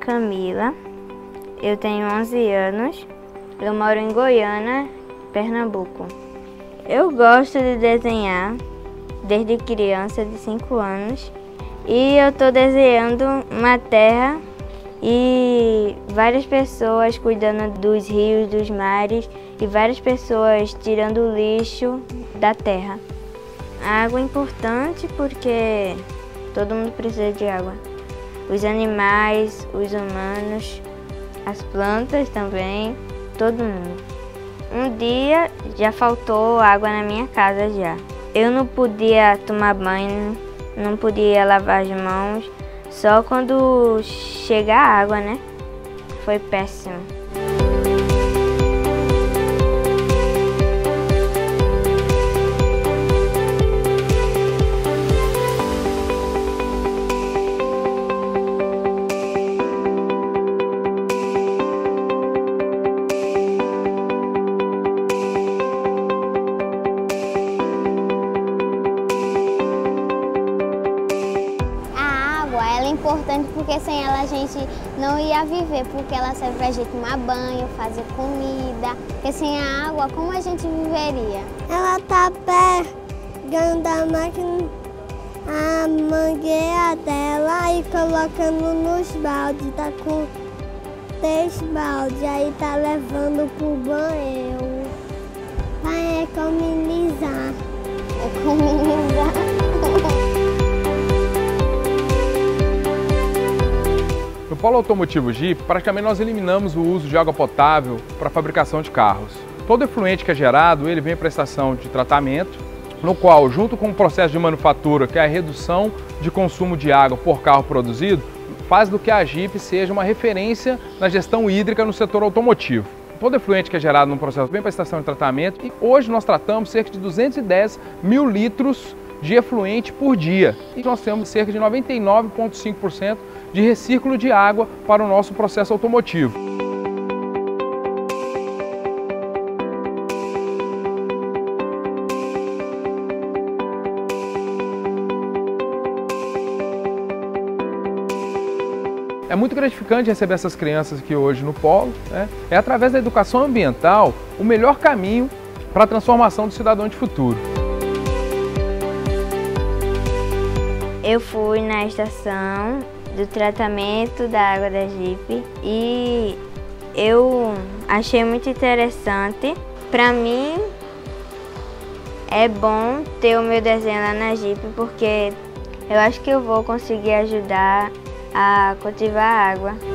Camila, eu tenho 11 anos, eu moro em Goiânia, Pernambuco. Eu gosto de desenhar desde criança, de 5 anos, e eu estou desenhando uma terra e várias pessoas cuidando dos rios, dos mares e várias pessoas tirando o lixo da terra. A água é importante porque todo mundo precisa de água. Os animais, os humanos, as plantas também, todo mundo. Um dia já faltou água na minha casa já. Eu não podia tomar banho, não podia lavar as mãos, só quando chega a água, né? Foi péssimo. Ela é importante porque sem ela a gente não ia viver, porque ela serve pra gente tomar banho, fazer comida, porque sem a água, como a gente viveria? Ela tá pegando a máquina, a mangueira dela e colocando nos baldes, tá com 3 baldes, aí tá levando pro banheiro, vai economizar. No polo automotivo Jeep, praticamente nós eliminamos o uso de água potável para a fabricação de carros. Todo efluente que é gerado, ele vem para a estação de tratamento, no qual, junto com o processo de manufatura, que é a redução de consumo de água por carro produzido, faz do que a Jeep seja uma referência na gestão hídrica no setor automotivo. Todo efluente que é gerado no processo vem para a estação de tratamento e hoje nós tratamos cerca de 210 mil litros de efluente por dia. E nós temos cerca de 99,5% de reciclo de água para o nosso processo automotivo. É muito gratificante receber essas crianças aqui hoje no Polo, né? É através da educação ambiental o melhor caminho para a transformação do cidadão de futuro. Eu fui na estação do tratamento da água da Jeep e eu achei muito interessante. Para mim é bom ter o meu desenho lá na Jeep porque eu acho que eu vou conseguir ajudar a cultivar a água.